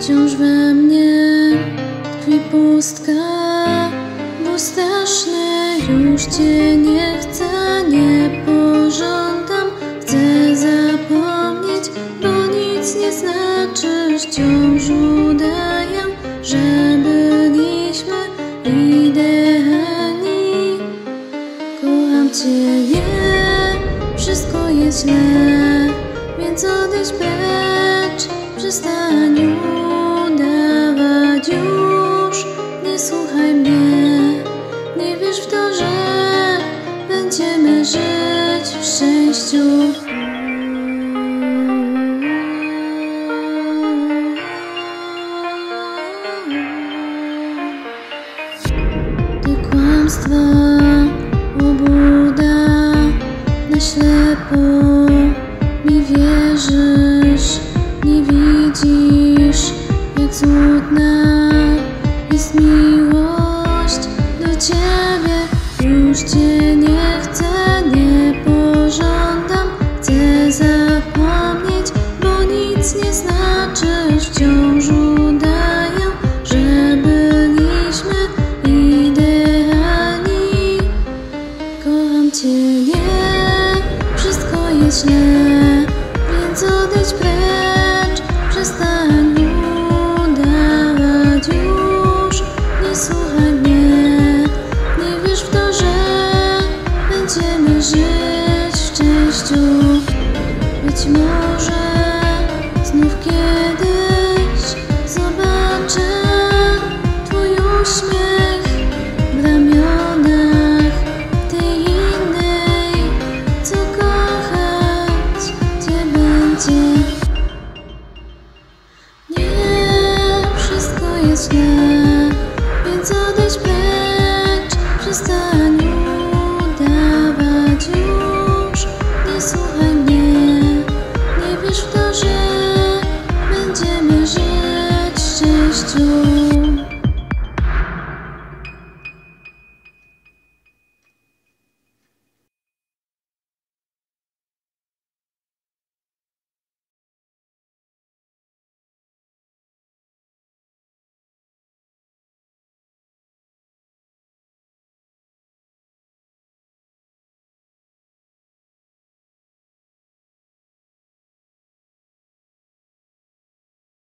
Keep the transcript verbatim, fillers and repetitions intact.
Wciąż we mnie tkwi pustka, bo strasznie już Cię nie chcę, nie pożądam. Chcę zapomnieć, bo nic nie znaczysz. Wciąż udaję, że byliśmy idealni. Kocham Cię, wiem, wszystko jest źle, więc odejdź precz, przestań udawać już. Nie słuchaj mnie, nie wierz w to, że będziemy żyć w szczęściu. Ty kłamstwa, obłuda, na ślepo mi wierzysz. Nie widzisz, jak cudna jest miłość do Ciebie. Już Cię nie chcę, nie pożądam. Chcę zapomnieć, bo nic nie znaczysz. Wciąż udaję, że byliśmy idealni. Kocham Cię, nie, wszystko jest źle, więc odejdź precz, przestań udawać już. Nie słuchaj mnie, nie wierz w to, że będziemy żyć w szczęściu. Być może znów kiedyś zobaczę Twój uśmiech w ramionach tej innej, co kochać Cię będzie. Nie, wszystko jest źle, więc odejdź precz, przestań udawać już. Nie słuchaj mnie, nie wierz w to, że będziemy żyć w szczęściu.